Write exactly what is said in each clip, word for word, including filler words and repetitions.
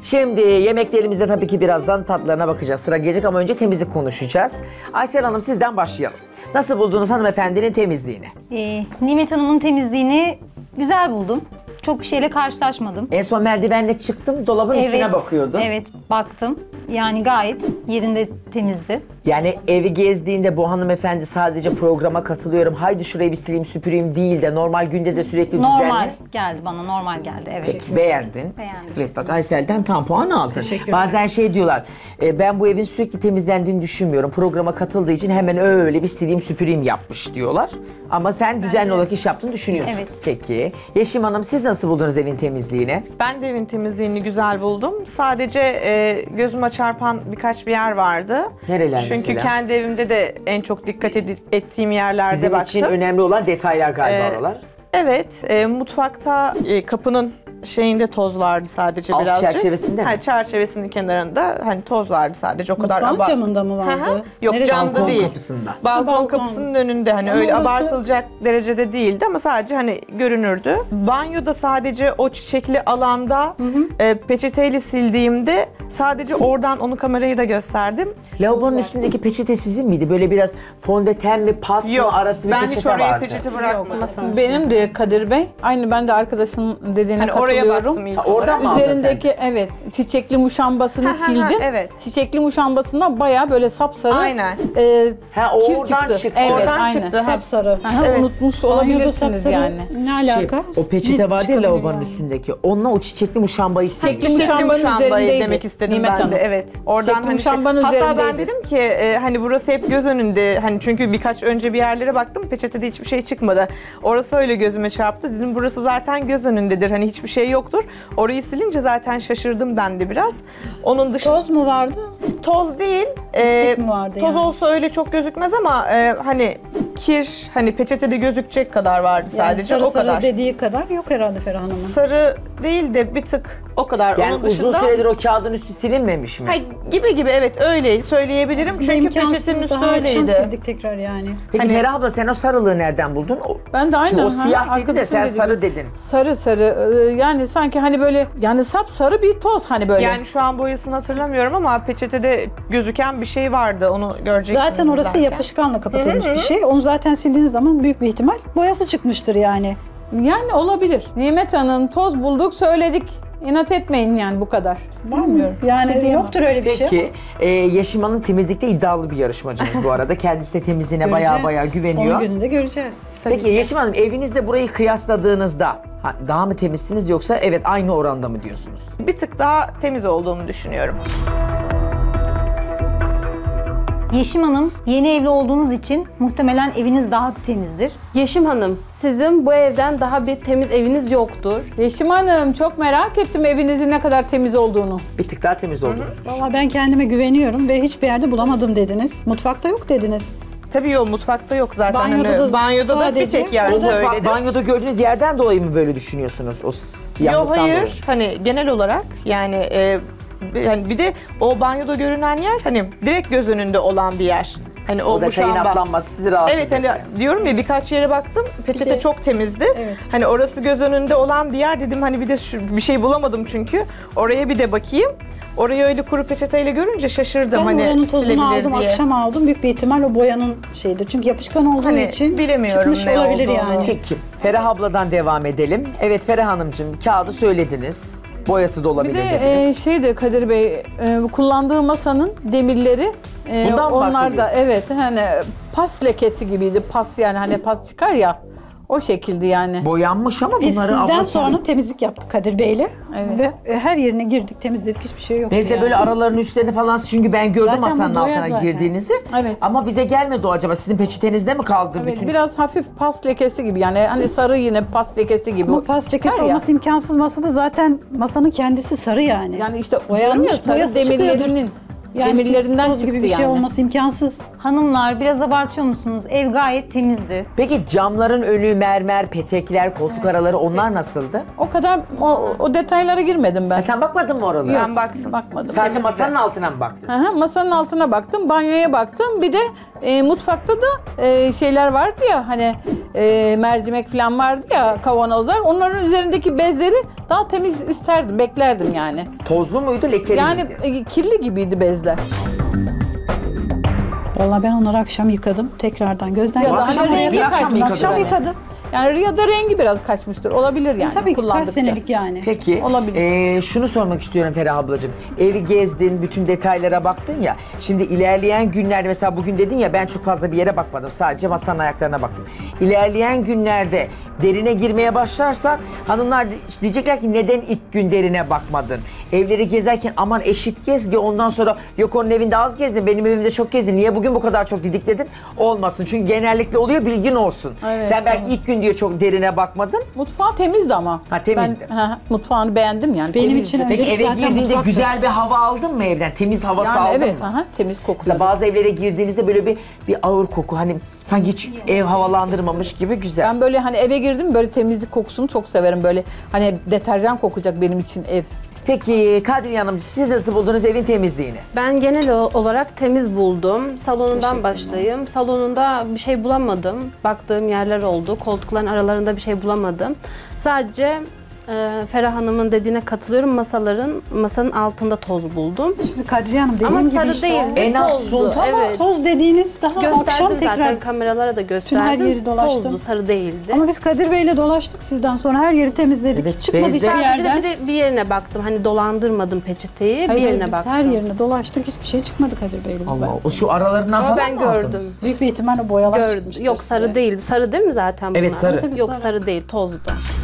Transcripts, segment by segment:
Şimdi yemeklerimizde tabii ki birazdan tatlarına bakacağız. Sıra gelecek ama önce temizlik konuşacağız. Aysel Hanım sizden başlayalım. Nasıl buldunuz hanımefendinin temizliğini? Ee, Nimet Hanım'ın temizliğini güzel buldum. Çok bir şeyle karşılaşmadım. En son merdivenle çıktım, dolabın Evet, üstüne bakıyordum. Evet, baktım. Yani gayet yerinde temizdi. Yani evi gezdiğinde bu hanımefendi sadece programa katılıyorum, haydi şurayı bir sileyim süpüreyim değil de normal günde de sürekli Normal düzenli. geldi bana, normal geldi. Evet. Peki, beğendin. Beğendim. Evet bak Aysel'den tam puan aldın. Teşekkür ederim. Bazen şey diyorlar, e, ben bu evin sürekli temizlendiğini düşünmüyorum. Programa katıldığı için hemen öyle bir sileyim süpüreyim yapmış diyorlar. Ama sen düzenli olarak iş yaptığını düşünüyorsun. Evet. Peki. Yeşim Hanım siz nasıl buldunuz evin temizliğini? Ben de evin temizliğini güzel buldum. Sadece e, gözüme çarpan birkaç bir yer vardı. Nereler Çünkü mesela? kendi evimde de en çok dikkat edi- ettiğim yerlerde Sizin baktım. için önemli olan detaylar galiba Ee, oralar. Evet, e, mutfakta e, kapının şeyinde toz vardı sadece Alt birazcık. çerçevesinde mi? Ha, çerçevesinin kenarında hani toz vardı sadece o kadar. Mutfağın aba- camında mı Hı hı. vardı? Yok Neresi? camda Balkon değil. kapısında. Balkon, Balkon. kapısının önünde hani Ama öyle orası- abartılacak derecede değildi ama sadece hani görünürdü. Banyoda sadece o çiçekli alanda e, peçeteyle sildiğimde sadece oradan onu kamerayı da gösterdim. Lavabonun üstündeki peçete sizin miydi? Böyle biraz fondöten mi, pas mı Yok arası bir ben hiç peçete oraya vardı. peçete bırakmadım. Benim de Kadir Bey, aynı ben de arkadaşın dediğine Hani oraya katılıyorum. baktım ilk Ha, oradan mı aldın Üzerindeki evet çiçekli muşambasını Ha, ha, ha, sildim. evet. Çiçekli muşambasından bayağı böyle sapsarı Aynen. e, Ha, kir oradan çıktı. çıktı. Evet, Oradan aynen. çıktı. Ha. Sapsarı. Aha, Evet. Unutmuş Banyoda olabilirsiniz sapsarı yani. Ne Şey, alaka? o peçete Ne vardı ya çıkabilir lavabonun yani? üstündeki. Onunla o çiçekli muşambayı silmiş. Çiçekli muşambanın muşambayı üzerindeydi demek istedim Nimet ben de. Hanım. Evet. Oradan Çiçekli hani şey, muşambanın hatta ben üzerindeydi. dedim ki e, hani burası hep göz önünde. Hani çünkü birkaç önce bir yerlere baktım peçetede hiçbir şey çıkmadı. Orası öyle gözüme çarptı. Dedim burası zaten göz önündedir. Hani hiçbir şey yoktur. Orayı silince zaten şaşırdım ben de biraz. Onun dışında Toz mu vardı? toz değil. Pislik e, mi vardı Toz yani? olsa öyle çok gözükmez ama e, hani kir hani peçetede gözükecek kadar vardı Yani sadece sarı o sarı kadar. dediği kadar yok herhalde Ferah Hanım'ın. Sarı değil de bir tık o kadar. Yani Onun uzun dışında... süredir o kağıdın üstü silinmemiş mi? Hayır, gibi gibi evet öyle söyleyebilirim Aslında çünkü imkansız, peçetenin üstü daha akşam öyleydi. sildik tekrar yani. Peki hani- Ferah abla sen o sarılığı nereden buldun? O, Ben de aynen. Şimdi o ha, siyah dedi de arkadaşın sen dediği sarı gibi. dedin. Sarı sarı e, yani sanki hani böyle yani sapsarı bir toz hani böyle. Yani şu an boyasını hatırlamıyorum ama peçetede gözüken bir şey vardı onu göreceksiniz. Zaten orası izlerken. yapışkanla kapatılmış Hı hı. bir şey. Onu zaten sildiğiniz zaman büyük bir ihtimal boyası çıkmıştır yani. Yani olabilir. Nimet Hanım toz bulduk söyledik. İnat etmeyin yani bu kadar. Bilmiyorum. Yani Bir şey diyemem. yoktur öyle bir şey. Peki e, Yeşim Hanım temizlikte iddialı bir yarışmacımız bu arada. Kendisi de temizliğine baya Göreceğiz. baya güveniyor. on gününde göreceğiz. Peki Yeşim Hanım evinizde burayı kıyasladığınızda ha, daha mı temizsiniz yoksa evet aynı oranda mı diyorsunuz? Bir tık daha temiz olduğumu düşünüyorum. Yeşim Hanım, yeni evli olduğunuz için muhtemelen eviniz daha temizdir. Yeşim Hanım, sizin bu evden daha bir temiz eviniz yoktur. Yeşim Hanım çok merak ettim evinizin ne kadar temiz olduğunu. Bir tık daha temiz olduğunuzu düşünüyorum. Valla ben kendime güveniyorum ve hiçbir yerde bulamadım dediniz. Mutfakta yok dediniz. Tabii yok mutfakta yok zaten. Banyoda Hani da banyoda da bir sadece- tek yer O mutfak söyledim. banyoda gördüğünüz yerden dolayı mı böyle düşünüyorsunuz? O Yok siyahlıktan hayır dolayı. hani genel olarak yani e, yani bir de o banyoda görünen yer hani direkt göz önünde olan bir yer. Hani o, O da muşamba. kaynaklanması sizi rahatsız Evet hani ediyor. diyorum ya birkaç yere baktım peçete Bir de- çok temizdi. Evet. Hani orası göz önünde olan bir yer dedim hani bir de şu, bir şey bulamadım çünkü. Oraya bir de bakayım. Orayı öyle kuru peçeteyle görünce şaşırdım Ben hani oranın tozunu silebilir aldım, diye. akşam aldım. Büyük bir ihtimal o boyanın şeyidir. Çünkü yapışkan olduğu Hani için bilemiyorum çıkmış ne olabilir olduğunu. yani. Peki Ferah abladan devam edelim. Evet Ferah Hanımcığım kağıdı söylediniz. Boyası da Bir olabilir de dediniz. e, şey de Kadir Bey e, bu kullandığı masanın demirleri e, Bundan mı onlar da bahsediyorsun? evet hani pas lekesi gibiydi. Pas yani hani pas çıkar ya o şekilde yani. Boyanmış ama Biz bunları sizden abla sonra temizlik yaptık Kadir Bey'le. Evet. Ve her yerine girdik, temizledik. Hiçbir şey yoktu Bezle yani. böyle aralarını üstlerini falan çünkü ben gördüm Zaten bu masanın boya altına zaten. girdiğinizi. Evet. Ama bize gelmedi o acaba sizin peçetenizde mi kaldı Evet, bütün? biraz hafif pas lekesi gibi yani hani sarı yine pas lekesi gibi. Ama pas lekesi Çıkar ya. olması imkansız. Masada zaten masanın kendisi sarı yani. Yani işte Boyanmış, diyorum ya sarı boyası demirlerinin çıkıyordur. Yani demirlerinden pis toz çıktı gibi bir şey yani. olması imkansız. Hanımlar biraz abartıyor musunuz? Ev gayet temizdi. Peki camların önü, mermer, petekler, koltuk araları onlar nasıldı? O kadar o, o detaylara girmedim ben. Ha, sen bakmadın mı oralara? Ben baktım. Bakmadım. Sadece temizdi. masanın altına mı baktın? Hı hı, masanın altına baktım, banyoya baktım. Bir de e, mutfakta da e, şeyler vardı ya hani e, mercimek falan vardı ya, kavanozlar. Onların üzerindeki bezleri daha temiz isterdim, beklerdim yani. Tozlu muydu, lekeli Yani miydi? e, kirli gibiydi bezler. Vallahi ben onları akşam yıkadım. Tekrardan gözden Ya da geçirdim. hani Akşam rengi yıkadım. kaçmış Akşam yani. yıkadım. Yani ya da rengi biraz kaçmıştır. Olabilir yani. Tabii ki kaç kullandıkça. senelik yani. Peki, Olabilir. eee, şunu sormak istiyorum Ferah ablacığım. Evi gezdin, bütün detaylara baktın ya. Şimdi ilerleyen günlerde, mesela bugün dedin ya ben çok fazla bir yere bakmadım. Sadece masanın ayaklarına baktım. İlerleyen günlerde derine girmeye başlarsan hanımlar diyecekler ki neden ilk gün derine bakmadın? Evleri gezerken aman eşit gez ki ondan sonra yok onun evinde az gezdin, benim evimde çok gezdin. Niye bugün bu kadar çok didikledin? Olmasın. Çünkü genellikle oluyor, bilgin olsun. Evet, Sen belki tamam. ilk gün diyor çok derine bakmadın. Mutfağı temizdi ama. Ha, temizdi. Ben ha, mutfağını beğendim yani. Benim temizdi. için öyle. Peki Öncelik eve zaten girdiğinde mutfaktır. güzel bir hava aldın mı evden? Temiz havası Yani aldın evet, mı? aha, temiz kokuyor. Mesela bazı evlere girdiğinizde böyle bir bir ağır koku, hani sanki hiç ev havalandırmamış gibi güzel. Ben böyle hani eve girdim, böyle temizlik kokusunu çok severim. Böyle hani deterjan kokacak benim için ev. Peki Kadriye Hanımcığım, siz nasıl buldunuz evin temizliğini? Ben genel o- olarak temiz buldum. Salonundan başlayayım. Salonunda bir şey bulamadım. Baktığım yerler oldu. Koltukların aralarında bir şey bulamadım. Sadece e, Ferah Hanım'ın dediğine katılıyorum. Masaların masanın altında toz buldum. Şimdi Kadriye Hanım dediğim Ama gibi sarı işte değildi, o En alt tozdu. sunta ama Evet. toz dediğiniz daha akşam Gösterdim tekrar. zaten, kameralara da gösterdim. her yeri dolaştım. Tozdu, sarı değildi. Ama biz Kadir Bey'le dolaştık sizden sonra, her yeri temizledik. Evet, Çıkmadı bezde- hiçbir Sadece yerden. de bir, de bir yerine baktım. Hani dolandırmadım peçeteyi. Hayır, bir yerine biz baktım. her yerine dolaştık, hiçbir şey çıkmadı Kadir Bey'le biz. Allah, ben. o şu aralarından Ama falan ben mı aldınız? gördüm. Büyük bir ihtimalle boyalar Gördüm. çıkmıştır Yok, sarı size. değildi. Sarı değil mi zaten bunlar? Evet, sarı. Tabii Yok, sarı. sarı değil, tozdu.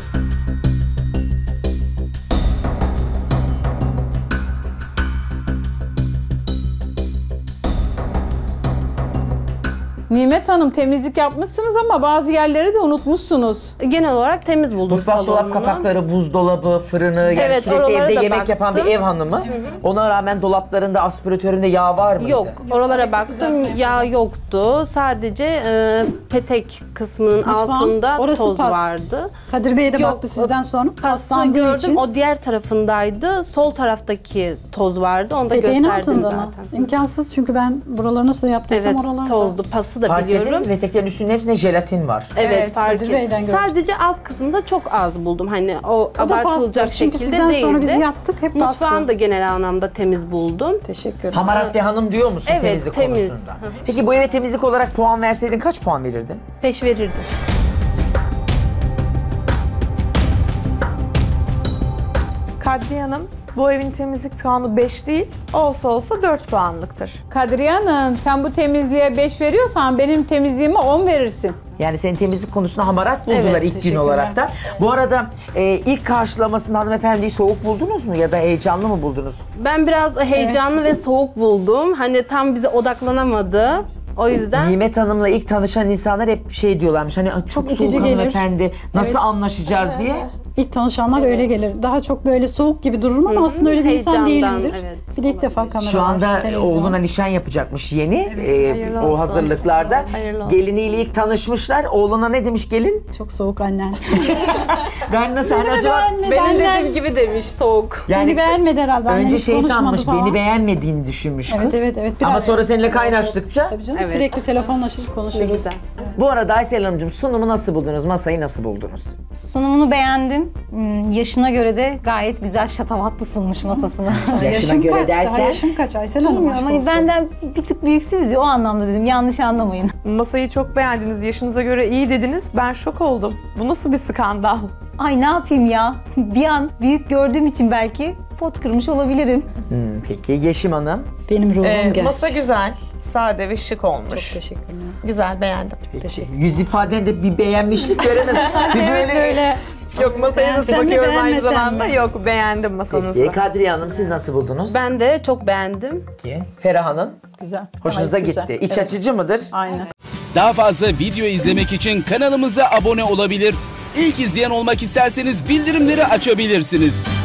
Nimet Hanım, temizlik yapmışsınız ama bazı yerleri de unutmuşsunuz. Genel olarak temiz buldum Mutfak dolap salonunu. kapakları, buzdolabı, fırını, yani Evet, sürekli oralara evde da yemek yapan bir baktım. ev hanımı. Ona rağmen dolaplarında, aspiratöründe yağ var mıydı? Yok, oralara baktım, yağ yoktu. Sadece e, petek kısmının Mutfağın altında orası toz pas. vardı. Kadir Bey de Yok, baktı sizden sonra. Pası Paslandığı gördüm, için. o diğer tarafındaydı. Sol taraftaki toz vardı, onu da Peteğin gösterdim altında mı? zaten. İmkansız, çünkü ben buraları nasıl yaptıysam Evet, oralarda. tozlu. Pası da Fark ettiniz biliyorum. mi? Peteklerin üstünün hepsinde jelatin var. Evet, Evet, fark Kadir Bey'den ettim. gördüm. Sadece alt kısımda çok az buldum. Hani o, O da abartılacak pastır. Çünkü şekilde sizden değildi. sonra biz yaptık, hep bastı. Mutfağını da genel anlamda temiz buldum. Teşekkür ederim. Hamarat bir hanım diyor musun Evet, temizlik temiz. konusunda? Hı hı. Peki bu eve temizlik olarak puan verseydin kaç puan verirdin? Beş verirdim. Kadriye Hanım, bu evin temizlik puanı beş değil, olsa olsa dört puanlıktır. Kadriye Hanım, sen bu temizliğe beş veriyorsan benim temizliğime on verirsin. Yani senin temizlik konusunda hamarat buldular Evet, ilk gün teşekkürler. olarak da. Bu arada e, ilk karşılamasında hanımefendiyi soğuk buldunuz mu ya da heyecanlı mı buldunuz? Ben biraz heyecanlı ve soğuk buldum. Hani tam bize odaklanamadı. O yüzden Nimet Hanım'la ilk tanışan insanlar hep şey diyorlarmış, hani "Ay, çok itici soğuk gelir." hanımefendi, nasıl anlaşacağız diye. İlk tanışanlar öyle gelir. Daha çok böyle soğuk gibi dururum ama aslında öyle bir insan Heyecandan, değilimdir. evet, Bir de ilk defa kamera Şu var, anda televizyon. oğluna nişan yapacakmış yeni, e, hayırlı o olsun. hazırlıklarda. Hayırlı olsun. Geliniyle ilk tanışmışlar. Oğluna ne demiş gelin? Çok soğuk annen. Ben nasıl hani acaba? Beğenmedi benim annem. dediğim gibi demiş, soğuk. Beni beğenmedi herhalde. Annem önce hiç şey konuşmadı sanmış, falan. beni beğenmediğini düşünmüş Evet, kız. evet, evet. Ama Biraz- sonra seninle kaynaştıkça. Tabii canım, Evet. sürekli telefonlaşırız, Ne konuşuruz. güzel. Bu arada Aysel Hanımcığım, sunumu nasıl buldunuz? Masayı nasıl buldunuz? Sunumunu beğendim. Hmm, Yaşına göre de gayet güzel şatafatlı sunmuş masasını. Yaşına Yaşım göre kaç? Daha derken? yaşım kaç Aysel Hanım? Bilmiyorum, aşk hani olsun. benden bir tık büyüksünüz ya, o anlamda dedim. Yanlış anlamayın. Masayı çok beğendiniz, yaşınıza göre iyi dediniz. Ben şok oldum. Bu nasıl bir skandal? Ay ne yapayım ya? Bir an büyük gördüğüm için belki pot kırmış olabilirim. Hmm, peki Yeşim Hanım? Benim ruhum Ee, genç. masa güzel, sade ve şık olmuş. Çok teşekkürler. Güzel, beğendim. Peki. Yüz ifadende bir beğenmişlik göremedim. bir böyle... Böyle Yok, masaya nasıl Beğensem mi, bakıyorum aynı beğenmesem zamanda? mi? Yok, beğendim masanızı. Peki Kadriye Hanım, siz nasıl buldunuz? Ben de çok beğendim. Peki. Ferah Hanım, Güzel. hoşunuza Gayet güzel. gitti. İç Evet, açıcı mıdır? aynen. Daha fazla video izlemek için kanalımıza abone olabilir. İlk izleyen olmak isterseniz bildirimleri açabilirsiniz.